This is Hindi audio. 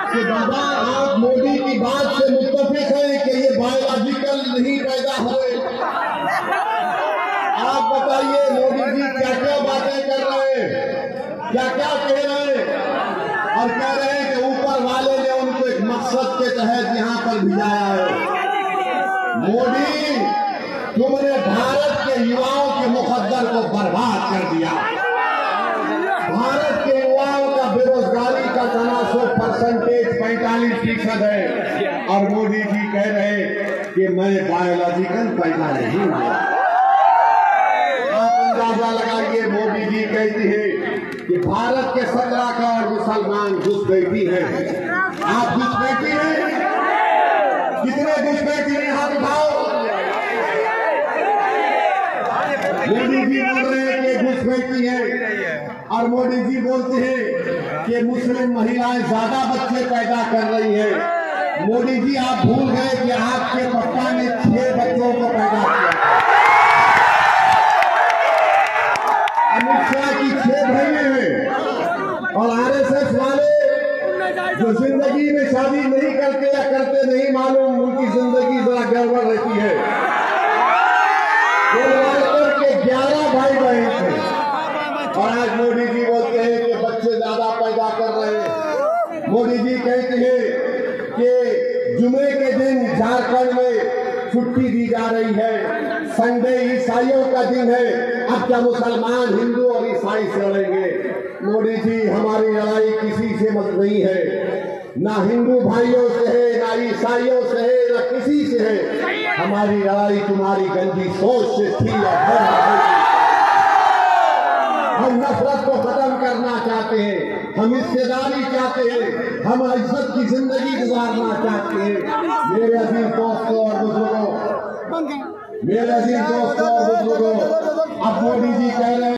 कि दादा आप मोदी की बात से मुत्तफिक हैं कि ये बायोलॉजिकल नहीं पैदा हुए। आप बताइए मोदी जी क्या क्या बातें कर रहे हैं, क्या क्या कह रहे हैं, और कह रहे हैं कि ऊपर वाले ने उनको एक मकसद के तहत यहाँ पर भिजाया है। मोदी, तुमने भारत के युवाओं के मुकद्दर को बर्बाद कर दिया। भारत के युवाओं का बेरोजगारी का तनासुब परसेंटेज 45% है, और मोदी जी कह रहे हैं कि मैं बायोलॉजिकल पैदा नहीं हुआ। आप अंदाजा लगाइए, मोदी जी कहती है कि भारत के 17 करोड़ मुसलमान घुसपैठी हैं। आप घुसपैठी हैं? कितने घुसपैठी हैं? हाथ उठाओ। मोदी जी बोल रहे हैं कि घुसपैठी है, और मोदी जी बोलते हैं कि मुस्लिम महिलाएं ज्यादा बच्चे पैदा कर रही हैं। मोदी जी आप भूल गए कि आपके पप्पा ने 6 बच्चों को पैदा किया। अमित शाह की 6 बहनें हैं, और RSS वाले जो जिंदगी में शादी नहीं करते या करते नहीं मालूम, उनकी जिंदगी जरा गड़बड़ रहती है। के 11 भाई बहन थे, और आज मोदी जी बोलते हैं कि बच्चे ज्यादा पैदा कर रहे हैं। मोदी जी कहते हैं कि जुमे के दिन झारखंड में छुट्टी दी जा रही है, संडे ईसाइयों का दिन है। अब क्या मुसलमान हिंदू और ईसाई से लड़ेंगे? मोदी जी, हमारी लड़ाई किसी से मत नहीं है, ना हिंदू भाइयों से है, ना ईसाइयों से है, ना किसी से है। हमारी लड़ाई तुम्हारी गंदी सोच से थी और हम नफरत को खत्म करना चाहते हैं, हम हिस्सेदारी चाहते हैं, हम इज्जत की जिंदगी गुजारना चाहते हैं। मेरे अजीज दोस्तों और बुजुर्गों, मेरे अजीज दोस्तों और बुजुर्गों, अब मोदी जी कह रहे हैं